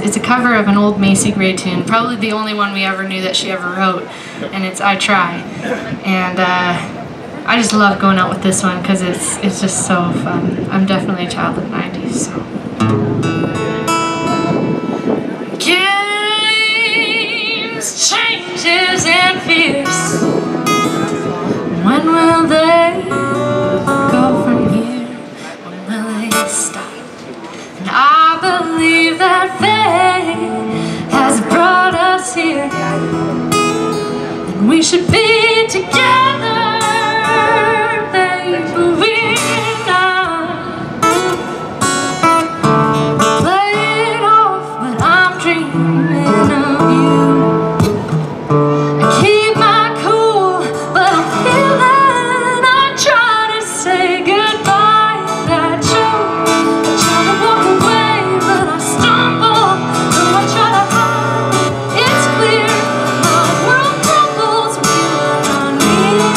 It's a cover of an old Macy Gray tune, probably the only one we ever knew that she ever wrote, and it's I Try. And I just love going out with this one because it's just so fun. I'm definitely a child of the 90s, so. Games, changes, and fears. When will they go from here? When will they stop? And I believe that fate has brought us here, and we should be together, babe, but we're not. Play it off, but I'm dreaming of you. I keep my cool, but I'm feeling. I try to say goodbye, that choke. I try to walk away, but I stumble. Though I try to hide, it's clear my world crumbles when you're not near.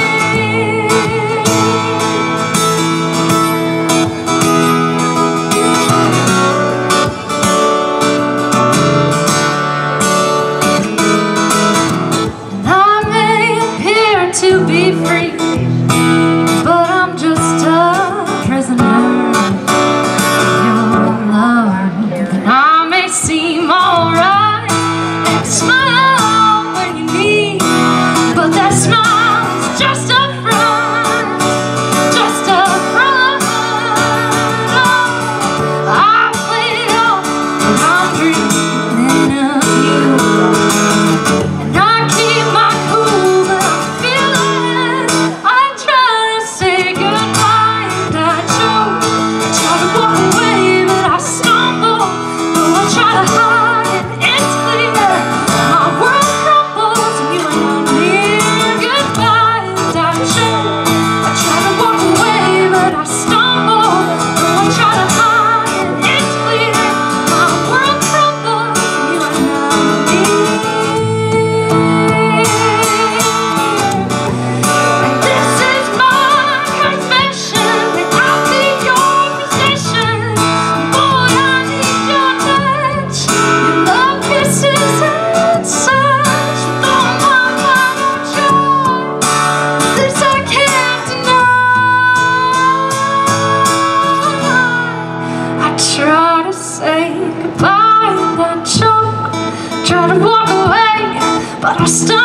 And I may appear to be free, but I'm just a prisoner of your love. And I may seem alright and smile when you need, but that smile is just a front, just a front. Oh, I play it off, but I'm dreaming of you. And I keep my cool, but I'm feeling. I try to say goodbye, and I choke. I try to walk away, but I stumble. Though I try to hide, it's clear my world crumbles when you are not near. Goodbye, and I choke. I try to walk away, but I stumble. Though I try to hide, it's clear my world crumbles when you are not near. And this is my confession, that I'll be your possession. Boy, I need your touch, your love, kisses, and such. With all my final joy, this I can't deny. I try to say goodbye, and I choke. Try to walk away, but I still